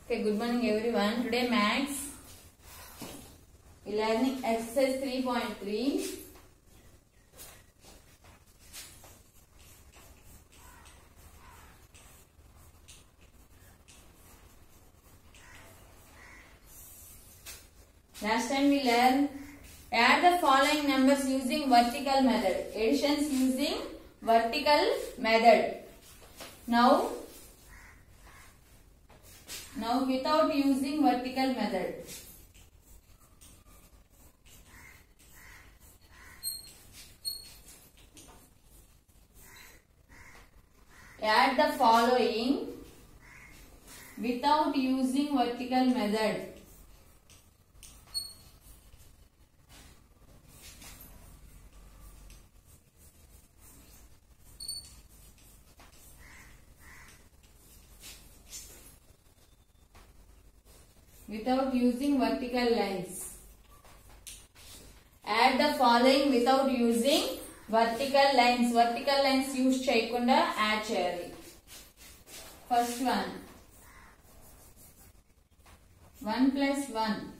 Okay, good morning everyone. Today maths, learning exercise 3.3. Last time we learned add the following numbers using vertical method. Additions using vertical method. Now without using vertical method. Add the following without using vertical method. Without using vertical lines. Add the following without using vertical lines. Vertical lines use cheyakunda add cheyali. First one. 1 plus 1.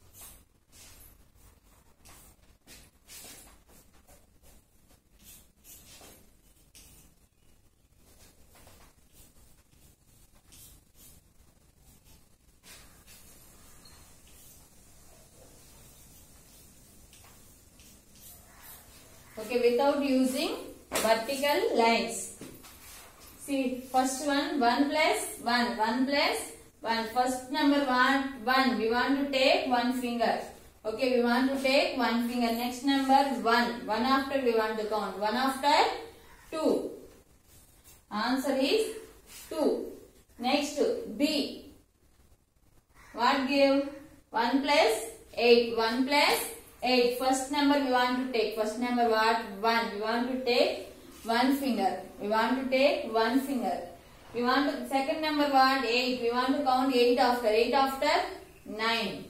Okay, without using vertical lines. See, first one, 1 plus 1, 1 plus 1. First number 1, we want to take one finger. Okay, we want to take one finger. Next number 1, 1 after we want to count. 1 after 2. Answer is 2. Next, B. What give? 1 plus 8, 1 plus 8. First number we want to take. First number what? 1. We want to take one finger. We want to take one finger. We want to, second number what? 8. We want to count 8 after. 8 after 9.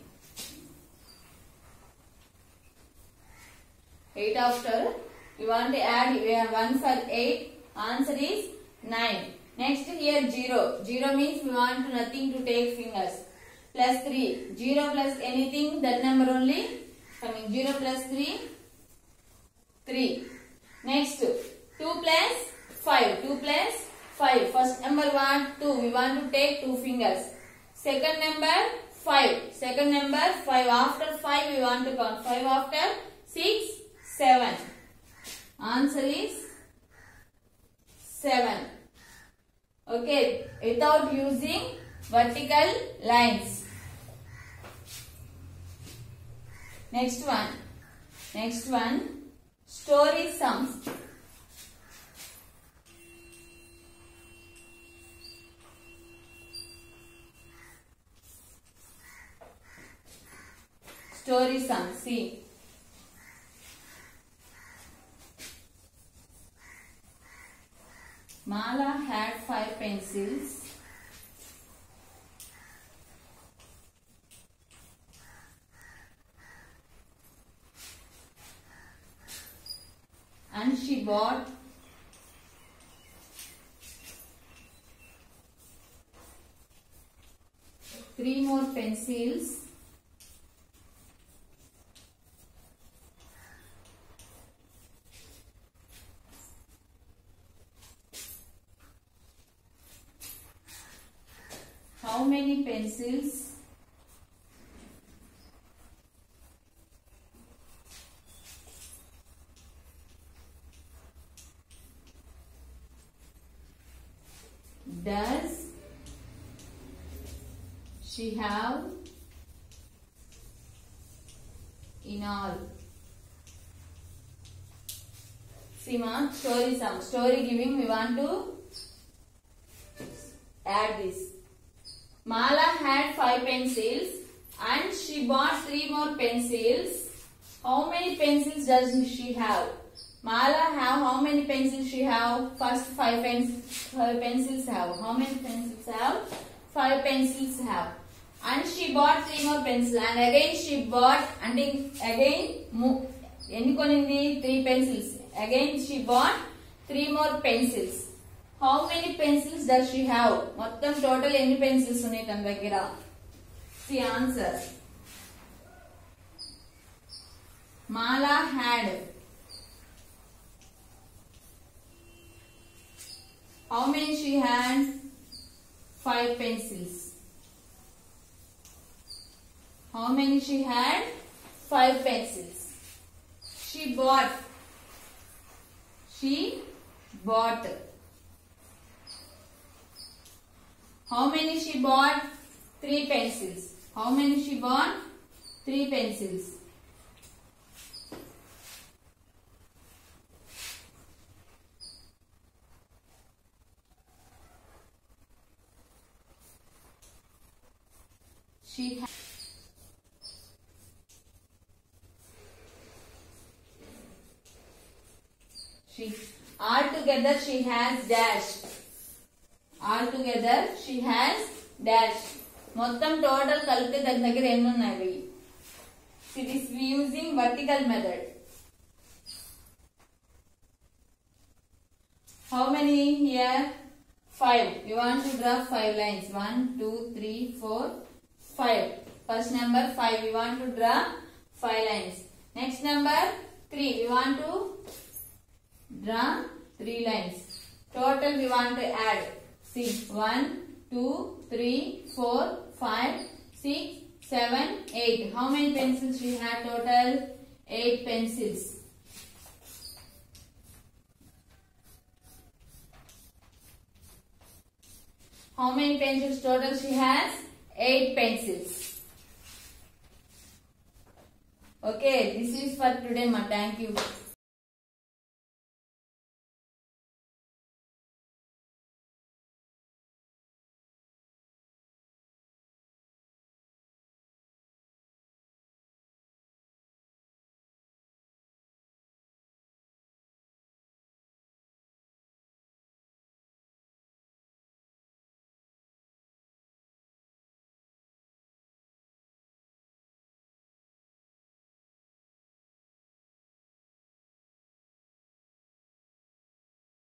8 after. We want to add. We have 1 for 8. Answer is 9. Next here 0. 0 means we want nothing to take fingers. Plus 3. 0 plus anything, that number only coming. 0 plus 3, 3. Next, 2 plus 5. 2 plus 5. First number what? 2. We want to take 2 fingers. Second number 5. Second number 5. After 5 we want to count. 5 after 6, 7. Answer is 7. Okay, without using vertical lines. Next one, story sums. Story sums, see. Mala had 5 pencils. And she bought 3 more pencils. How many pencils does she have in all? See ma, story sum. Story giving, we want to add this. Mala had 5 pencils and she bought 3 more pencils. How many pencils does she have? Mala have how many pencils she have? First 5 pencils have. How many pencils have? 5 pencils have. And she bought 3 more pencils. And again she bought, and again, ఎన్ని కొనింది 3 pencils. Again she bought 3 more pencils. How many pencils does she have? మొత్తం total ఎన్ని pencils ఉన్నాయి తన దగ్గర? See answer. Mala had. How many she had? 5 pencils. How many she had? 5 pencils. She bought. She bought. How many she bought? 3 pencils. How many she bought? 3 pencils. She altogether she has dash. Altogether she has dash. మొత్తం total కలిపితే దాని దగ్గర ఎన్ని ఉన్నాయి? It is using vertical method. How many here? 5. You want to draw 5 lines. 1, 2, 3, 4, 5. First number 5. We want to draw 5 lines. Next number 3. We want to draw 3 lines. Total we want to add. See 1, 2, 3, 4, 5, 6, 7, 8. How many pencils we have total? 8 pencils. How many pencils total she has? 8 pencils. Okay, this is for today, ma. Thank you.